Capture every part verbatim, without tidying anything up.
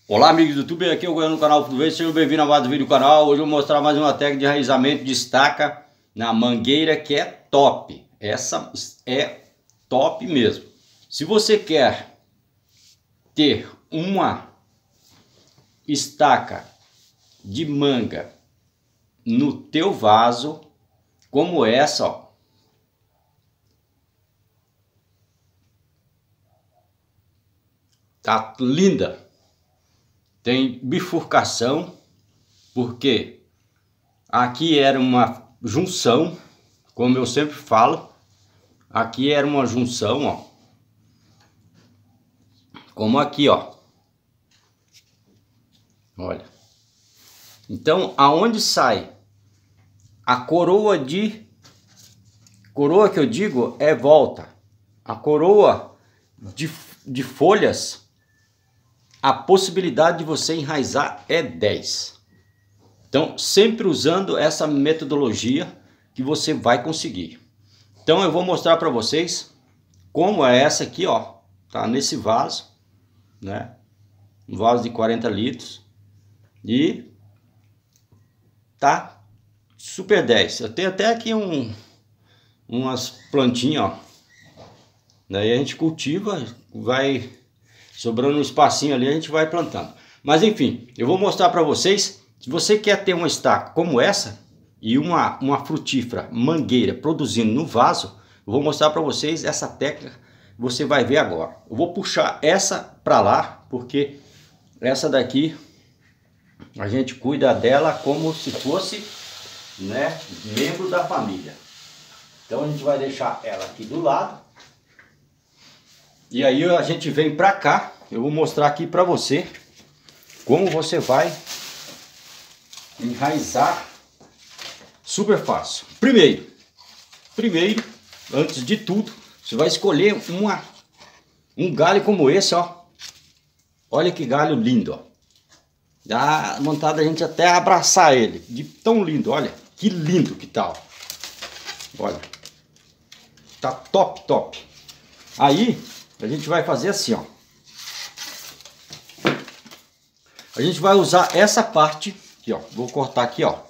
Olá amigos do YouTube, aqui é o Goiano no canal Fundo Verde, sejam bem-vindos a mais um vídeo do canal. Hoje eu vou mostrar mais uma técnica de enraizamento de estaca na mangueira que é top. Essa é top mesmo. Se você quer ter uma estaca de manga no teu vaso, como essa, ó. Tá linda. Tem bifurcação, porque aqui era uma junção, como eu sempre falo. Aqui era uma junção, ó. Como aqui, ó. Olha. Então, aonde sai a coroa de... Coroa que eu digo é volta. A coroa de, de folhas... A possibilidade de você enraizar é dez. Então, sempre usando essa metodologia que você vai conseguir. Então, eu vou mostrar para vocês como é essa aqui, ó. Tá nesse vaso, né? Um vaso de quarenta litros. E tá super dez. Eu tenho até aqui um, umas plantinhas, ó. Daí a gente cultiva, vai... sobrando um espacinho ali, a gente vai plantando. Mas enfim, eu vou mostrar para vocês. Se você quer ter uma estaca como essa e uma, uma frutífera mangueira produzindo no vaso, eu vou mostrar para vocês essa técnica. Você vai ver agora. Eu vou puxar essa para lá, porque essa daqui a gente cuida dela como se fosse, né, membro da família. Então a gente vai deixar ela aqui do lado. E aí a gente vem pra cá, eu vou mostrar aqui pra você como você vai enraizar super fácil. Primeiro, primeiro, antes de tudo, você vai escolher uma, um galho como esse, ó. Olha que galho lindo, ó. Dá vontade da gente até abraçar ele, de tão lindo, olha, que lindo que tá, ó. Olha, tá top, top. Aí... a gente vai fazer assim, ó. A gente vai usar essa parte aqui, ó. Vou cortar aqui, ó.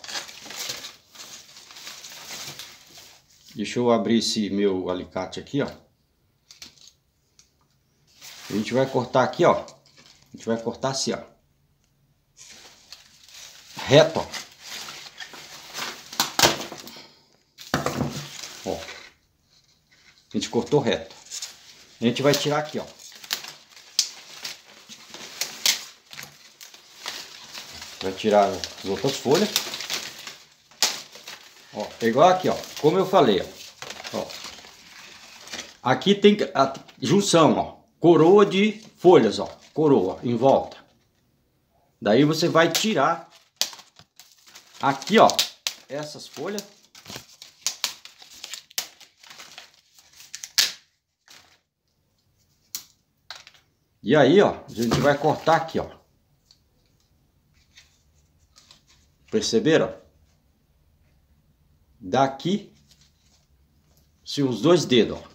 Deixa eu abrir esse meu alicate aqui, ó. A gente vai cortar aqui, ó. A gente vai cortar assim, ó. Reto, ó. Ó. A gente cortou reto. A gente vai tirar aqui, ó. Vai tirar as outras folhas. Ó, é igual aqui, ó. Como eu falei, ó. Ó. Aqui tem a junção, ó. Coroa de folhas, ó. Coroa em volta. Daí você vai tirar aqui, ó. Essas folhas. E aí, ó, a gente vai cortar aqui, ó. Perceberam? Daqui, se os dois dedos, ó.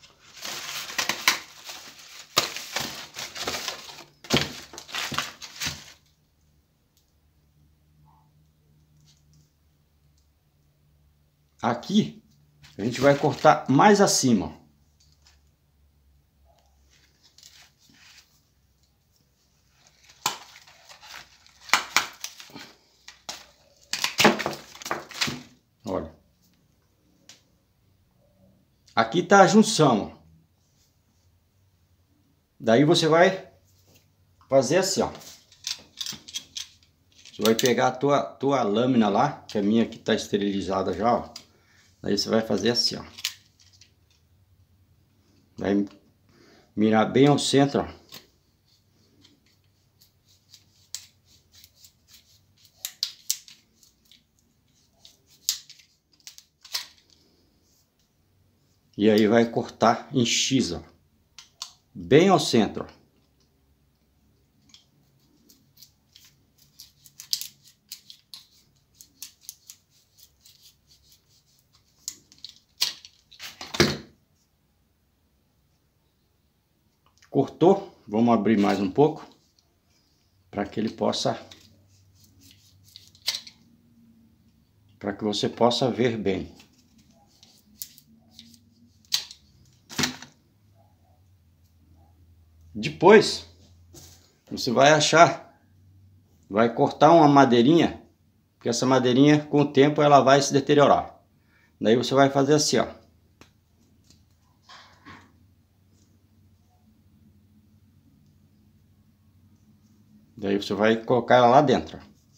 Aqui, a gente vai cortar mais acima, ó. Olha. Aqui tá a junção. Daí você vai fazer assim, ó. Você vai pegar a tua, tua lâmina lá, que a minha aqui tá esterilizada já, ó. Daí você vai fazer assim, ó. Vai mirar bem ao centro, ó. E aí vai cortar em X, ó. Bem ao centro, ó. Cortou? Vamos abrir mais um pouco. para que ele possa, para que você possa ver bem. Depois, você vai achar, vai cortar uma madeirinha, porque essa madeirinha, com o tempo, ela vai se deteriorar. Daí você vai fazer assim, ó. Daí você vai colocar ela lá dentro.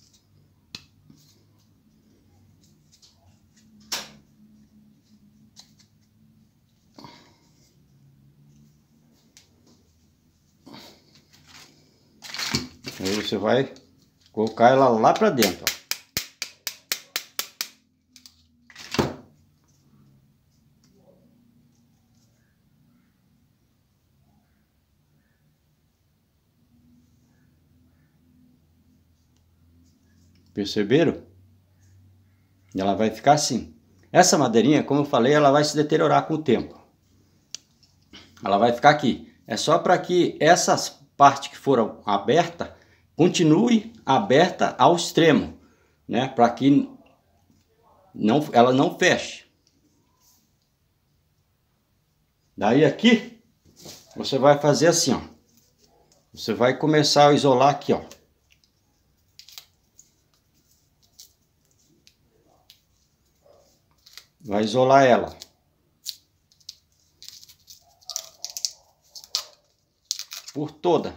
Aí você vai colocar ela lá pra dentro, ó. Perceberam? E ela vai ficar assim. Essa madeirinha, como eu falei, ela vai se deteriorar com o tempo. Ela vai ficar aqui. É só para que essas partes que foram abertas continue aberta ao extremo, né? Para que não, ela não feche. Daí aqui você vai fazer assim, ó. Você vai começar a isolar aqui, ó. Vai isolar ela. Por toda.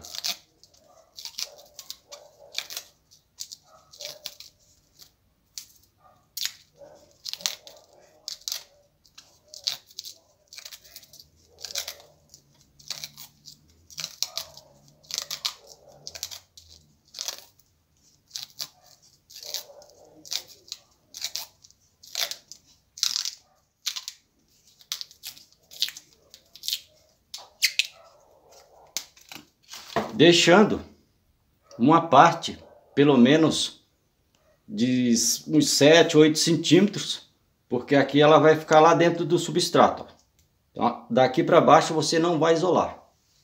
Deixando uma parte, pelo menos, de uns sete, oito centímetros, porque aqui ela vai ficar lá dentro do substrato. Então, daqui para baixo você não vai isolar.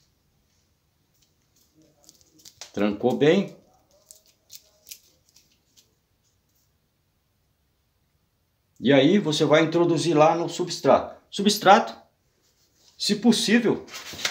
Trancou bem. E aí você vai introduzir lá no substrato. Substrato, se possível,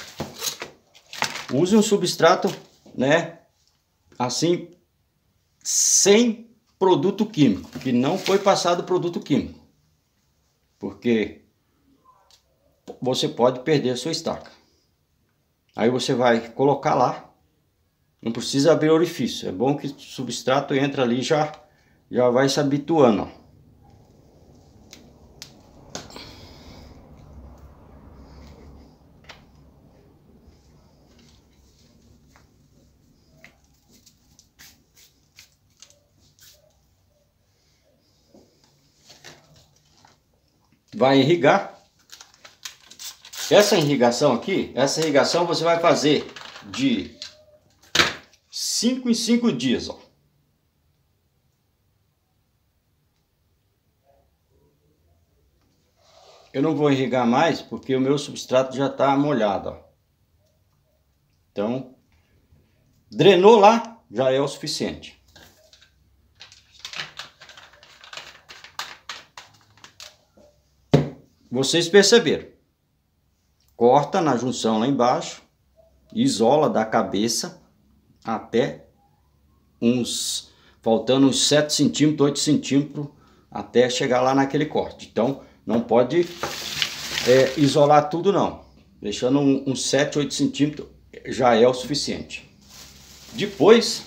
use um substrato, né, assim, sem produto químico, que não foi passado produto químico, porque você pode perder a sua estaca. Aí você vai colocar lá, não precisa abrir orifício, é bom que o substrato entra ali, já, já vai se habituando, ó. Vai irrigar. Essa irrigação aqui, essa irrigação você vai fazer de cinco em cinco dias, ó. Eu não vou irrigar mais porque o meu substrato já está molhado, ó. Então, drenou lá, já é o suficiente. Vocês perceberam? Corta na junção lá embaixo, isola da cabeça até uns, faltando uns sete centímetros, oito centímetros, até chegar lá naquele corte. Então, não pode é, isolar tudo não. Deixando uns sete, oito centímetros já é o suficiente. Depois,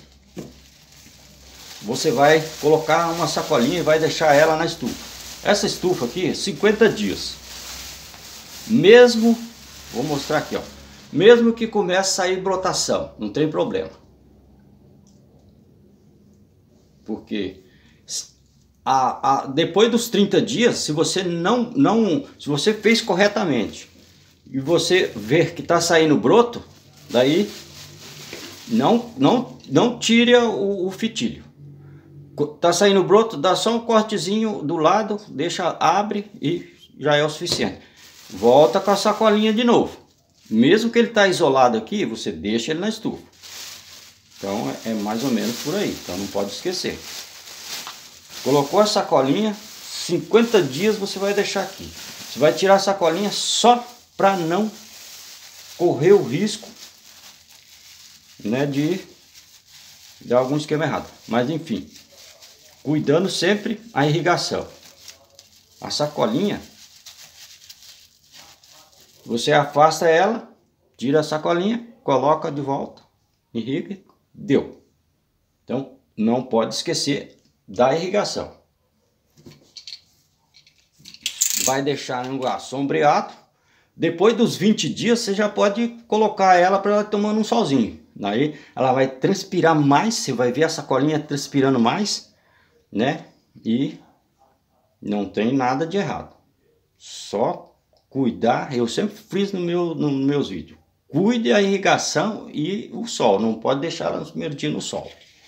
você vai colocar uma sacolinha e vai deixar ela na estufa. Essa estufa aqui, cinquenta dias. Mesmo, vou mostrar aqui, ó. Mesmo que comece a sair brotação, não tem problema. Porque a, a, depois dos trinta dias, se você não, não, se você fez corretamente e você ver que está saindo broto, daí não, não, não tire o, o fitilho. Tá saindo broto, dá só um cortezinho do lado, deixa, abre e já é o suficiente. Volta com a sacolinha de novo. Mesmo que ele tá isolado aqui, você deixa ele na estufa. Então é mais ou menos por aí, então não pode esquecer. Colocou a sacolinha, cinquenta dias você vai deixar aqui. Você vai tirar a sacolinha só para não correr o risco, né, de dar algum esquema errado. Mas enfim, cuidando sempre a irrigação. A sacolinha, você afasta ela, tira a sacolinha, coloca de volta, irriga, deu. Então não pode esquecer da irrigação. Vai deixar em lugar sombreado. Depois dos vinte dias você já pode colocar ela para ela tomando um solzinho. Daí ela vai transpirar mais, você vai ver a sacolinha transpirando mais, né? E não tem nada de errado. Só cuidar, eu sempre friso no meu, nos meus vídeos. Cuide a irrigação e o sol, não pode deixar ela nos primeiros dias no sol.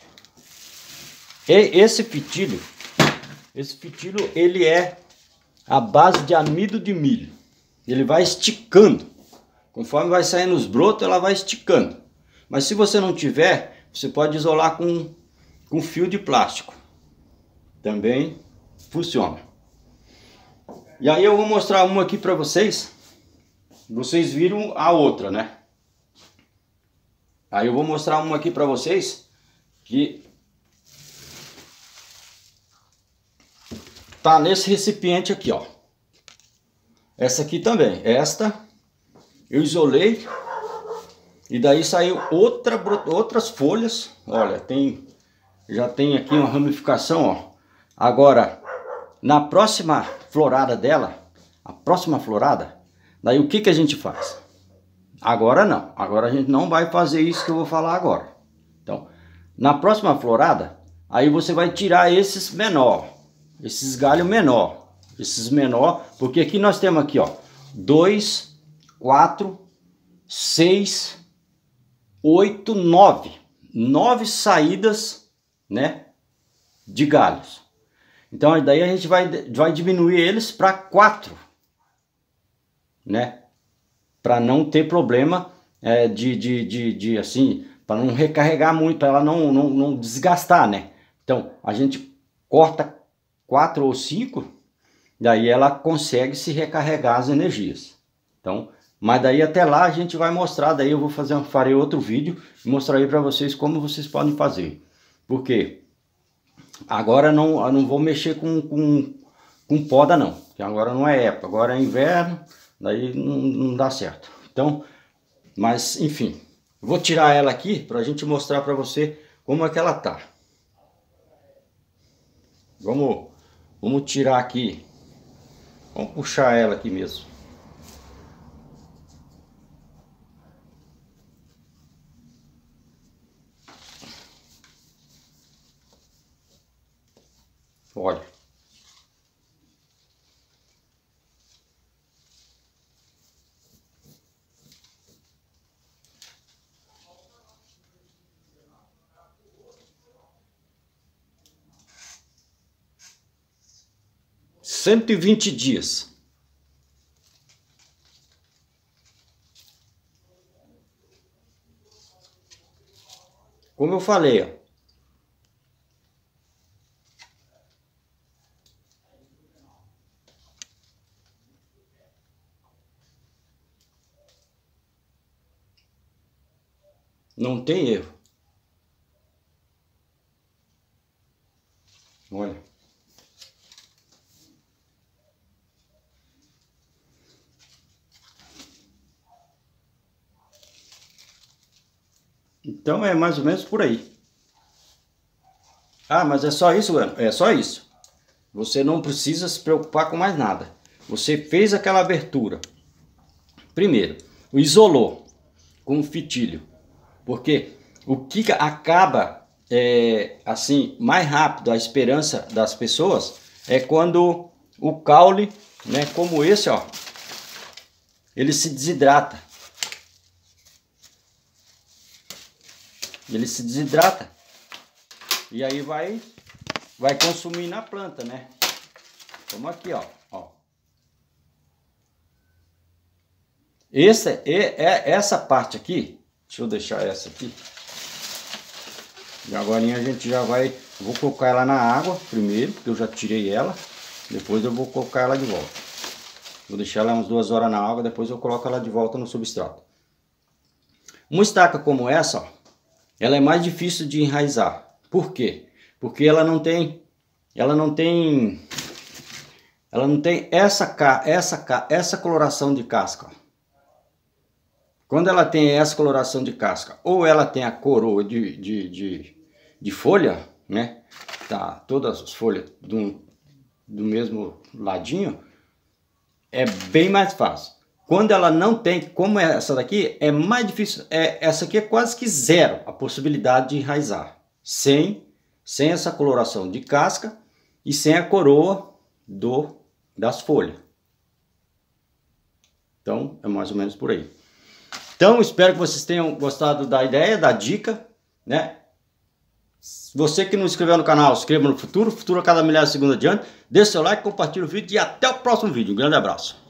E esse fitilho, esse fitilho ele é a base de amido de milho. Ele vai esticando. Conforme vai saindo os brotos, ela vai esticando. Mas se você não tiver, você pode isolar com, com fio de plástico. Também funciona. E aí eu vou mostrar uma aqui para vocês. Vocês viram a outra, né? Aí eu vou mostrar uma aqui para vocês que tá nesse recipiente aqui, ó. Essa aqui também. Esta eu isolei e daí saiu outra, outras folhas. Olha, tem, já tem aqui uma ramificação, ó. Agora, na próxima florada dela, a próxima florada, daí o que que a gente faz? Agora não. Agora a gente não vai fazer isso que eu vou falar agora. Então, na próxima florada, aí você vai tirar esses menor, esses galhos menor. Esses menor, porque aqui nós temos aqui, ó, dois, quatro, seis, oito, nove. Nove saídas, né, de galhos. Então, daí a gente vai, vai diminuir eles para quatro, né, para não ter problema é, de, de, de, de, assim, para não recarregar muito, para ela não, não, não desgastar, né. Então, a gente corta quatro ou cinco. Daí ela consegue se recarregar as energias. Então, mas daí até lá a gente vai mostrar, daí eu vou fazer, farei outro vídeo e mostrarei para vocês como vocês podem fazer. Porque agora não, eu não vou mexer com, com, com poda não, porque agora não é época, agora é inverno, daí não, não dá certo. Então, mas enfim, vou tirar ela aqui para a gente mostrar para você como é que ela tá. Vamos, vamos tirar aqui. Vamos puxar ela aqui mesmo. Olha. cento e vinte dias. Como eu falei, ó. Não tem erro. Olha. Então é mais ou menos por aí. Ah, mas é só isso, Bueno? É só isso. Você não precisa se preocupar com mais nada. Você fez aquela abertura. Primeiro, isolou com o fitilho. Porque o que acaba é, assim mais rápido a esperança das pessoas é quando o caule, né, como esse, ó, ele se desidrata. Ele se desidrata. E aí vai vai consumir na planta, né? Como aqui, ó, ó. Essa é, é essa parte aqui. Deixa eu deixar essa aqui. E agora a gente já vai, vou colocar ela na água primeiro, porque eu já tirei ela. Depois eu vou colocar ela de volta. Vou deixar ela umas duas horas na água, depois eu coloco ela de volta no substrato. Uma estaca como essa, ó, ela é mais difícil de enraizar. Por quê? Porque ela não tem, ela não tem, ela não tem essa, essa, essa coloração de casca. Quando ela tem essa coloração de casca, ou ela tem a coroa de, de, de, de folha, né? Tá, todas as folhas do, do mesmo ladinho, é bem mais fácil. Quando ela não tem, como essa daqui, é mais difícil. É, essa aqui é quase que zero a possibilidade de enraizar. Sem, sem essa coloração de casca e sem a coroa do, das folhas. Então, é mais ou menos por aí. Então, espero que vocês tenham gostado da ideia, da dica, né? Você que não se inscreveu no canal, se inscreva no Futuro. Futuro a cada milhar de segundo adiante. Deixe seu like, compartilhe o vídeo e até o próximo vídeo. Um grande abraço.